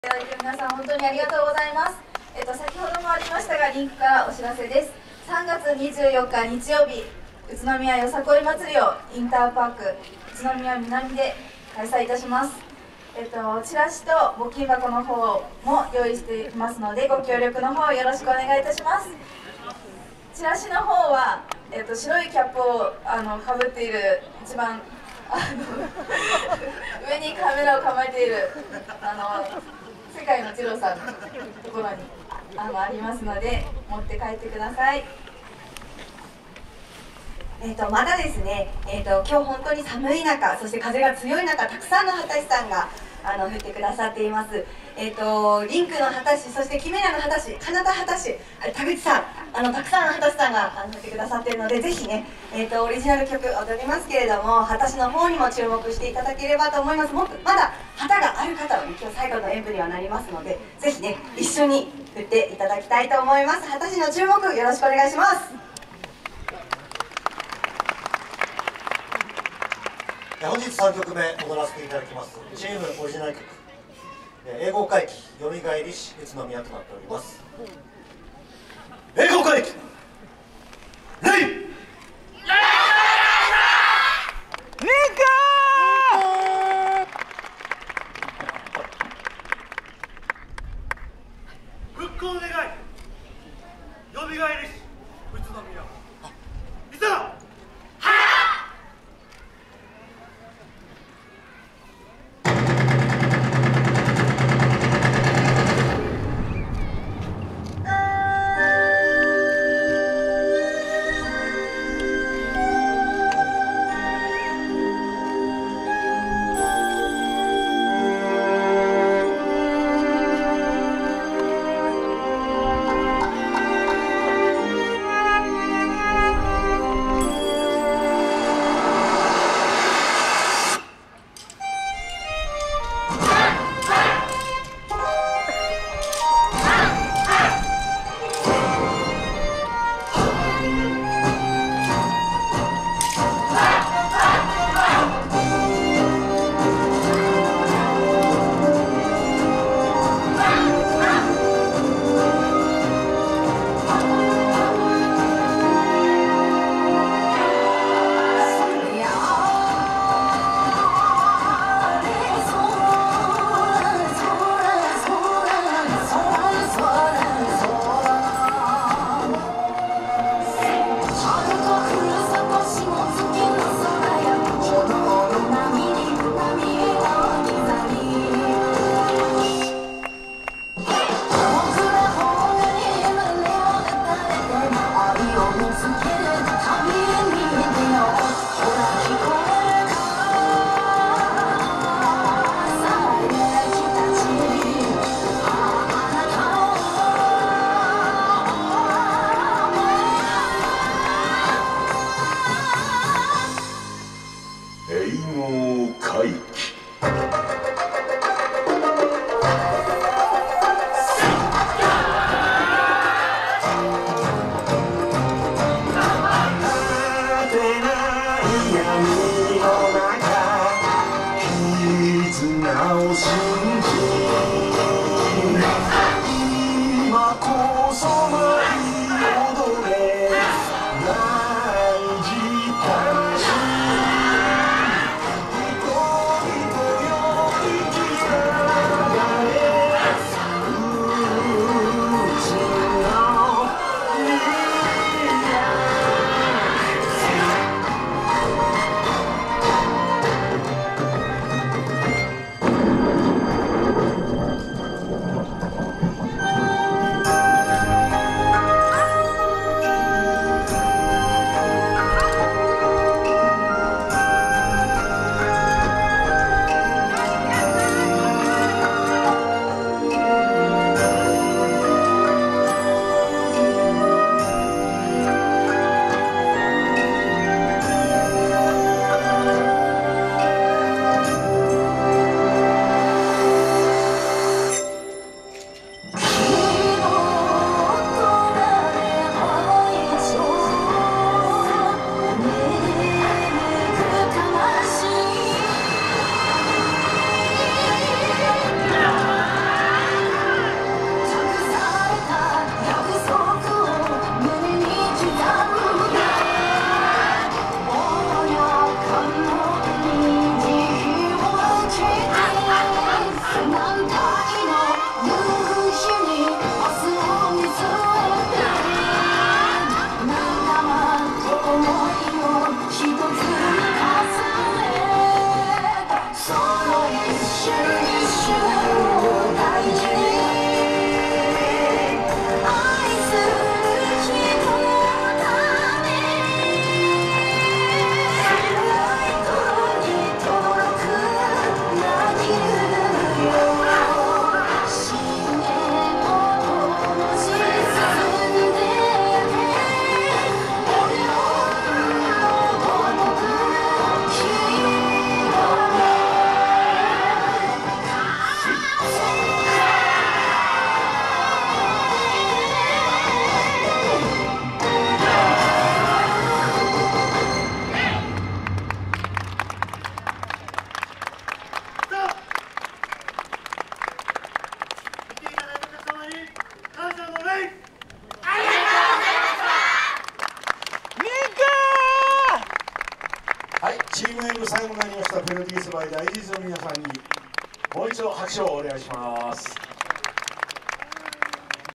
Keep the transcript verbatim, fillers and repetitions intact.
いただいて皆さん本当にありがとうございます。えっと、先ほどもありましたが、リンクからお知らせです。さんがつにじゅうよっか日曜日、宇都宮よさこい祭りをインターパーク宇都宮南で開催いたします。えっと、チラシと募金箱の方も用意していますので、ご協力の方よろしくお願いいたします。チラシの方は、えっと、白いキャップをあのかぶっている一番あの上にカメラを構えているあの世界の二郎さんのところにあのありますので、持って帰ってください。 えー、とまたですね、えー、と今日本当に寒い中、そして風が強い中、たくさんの旗師さんがあの降ってくださっています。えー、とリンクの旗師、そしてキメラの旗師、カナダ旗師、田口さん、あのたくさんの旗師さんがあの降ってくださっているので、ぜひね、えー、とオリジナル曲踊りますけれども、旗師の方にも注目していただければと思います。もっとまだ旗がある方は、ね、今日最後の演舞にはなりますので、ぜひね一緒に振っていただきたいと思います。旗師の注目よろしくお願いします。 本日さんきょくめ踊らせていただきますチームオリジナル曲「英語会議よみがえりし宇都宮」となっております。英語会議レイ復興願いよみがえりし宇都宮いざだ。 チームエイブ最後になりましたプロデュースバイ大事の皆さんにもう一度拍手をお願いします。